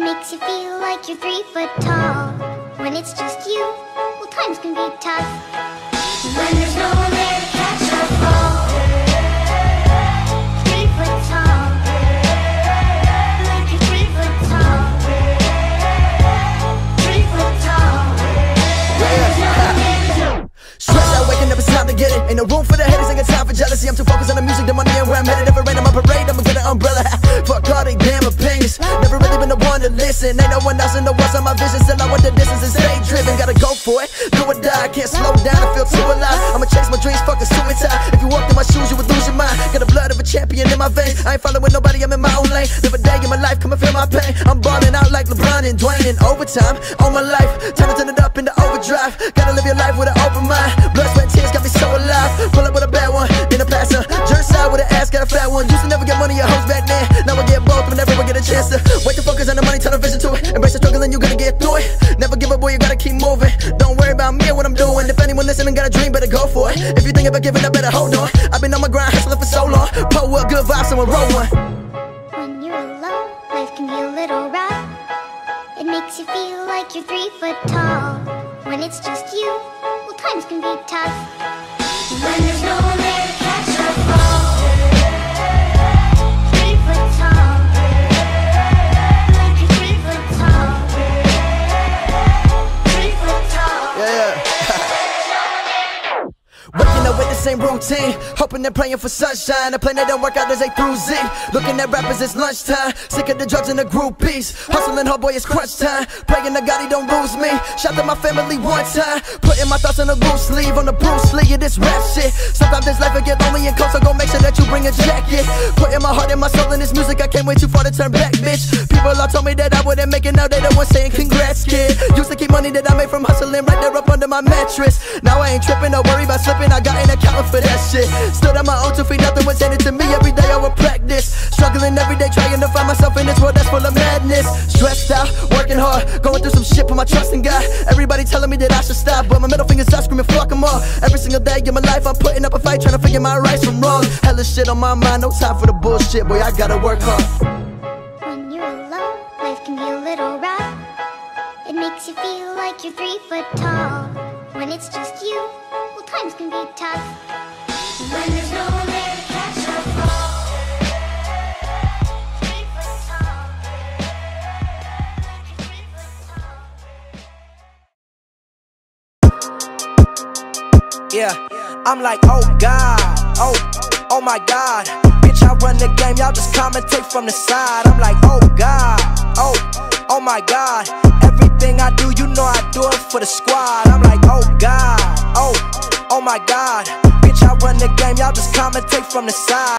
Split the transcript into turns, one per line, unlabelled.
makes you feel like you're 3 foot tall. When it's just you, well, times can be tough. When there's no one there to catch or fall. 3 foot tall. Like you're 3 foot tall. 3 foot tall. When there's no one there to
stressed out, waking up, it's time to get it. Ain't no room for the haters, ain't got time for jealousy. I'm too focused on the music, the money, and where I'm headed. If it rain on my parade, I'ma get an umbrella. Fuck all they damn opinions. Never really been the one to listen. Ain't no one else in the world on my vision. Still I want the distance and stay driven. Gotta go for it, do or die. I can't slow down, I feel too alive. I'ma chase my dreams, fuck a suicide. If you walked in my shoes, you would lose your mind. Got the blood of a champion in my veins. I ain't following nobody, I'm in my own lane. Live a day in my life, come and feel my pain. I'm balling out like LeBron and Dwayne in overtime. On my life, time to turn it up into overdrive. Gotta live your life with an open mind. Blood, sweat, tears got me so alive. Pull up with a bad one, then a passer. Jerk side with an ass, got a fat one. Used to never get money or hoes back then. Now I get both whenever I get a chance to. Wait to focus on the money, turn a vision to it. Embrace the struggle and you gonna get through it. Never give up, boy, you gotta keep moving. Don't worry about me or what I'm doing. If anyone listening got a dream, better go for it. If you think about giving up, better hold on. I've been on my grind, hustling for so long. Pull up good vibes, someone roll one.
When you're alone, life can be a little rough. It makes you feel like you're 3 foot tall. When it's just you, well, times can be tough. When there's no one there to catch or fall. 3 foot tall. Like you're 3 foot tall. 3 foot tall.
Yeah. Waking up with the same routine, hoping and praying for sunshine. A plan that don't work out as A through Z. Looking at rappers, it's lunchtime. Sick of the drugs and the groupies. Hustling hard, boy, it's crunch time. Praying to God he don't lose me. Shout to my family one time. Putting my thoughts on a loose sleeve. On the Bruce Lee of this rap shit. Sometimes this life will get lonely and cold, so go make sure that you bring a jacket. Putting my heart and my soul in this music, I can't wait too far to turn back, bitch. People all told me that I wouldn't make it, now they the ones saying congrats, kid. Used to keep money that I made from hustling right there up under my mattress. Now I ain't tripping, don't worry about slipping, I got an account for that shit. Stood on my own 2 feet, nothing was handed to me. Every day I would practice, struggling every day, trying to find myself in this world that's full of madness. Stressed out, working hard, going through some shit, put my trust in God. Everybody telling me that I should stop, but my middle finger's up, screaming fuck them all. Every single day in my life I'm putting up a fight, trying to figure my rights from wrong. Hella shit on my mind, no time for the bullshit, boy, I gotta work hard.
When you're alone, life can be a little rough. It makes you feel like you're 3 foot tall. When it's just you, well, times can be tough. When there's no one there to catch or fall. 3 foot tall. Like you're 3 foot tall.
Yeah, I'm like, oh God, oh my God. Bitch, I run the game, y'all just commentate from the side. I'm like, oh God, oh my God. Everything I do, you know I do it for the squad. I'm like, oh God, oh my God. Bitch, I run the game, y'all just commentate from the side.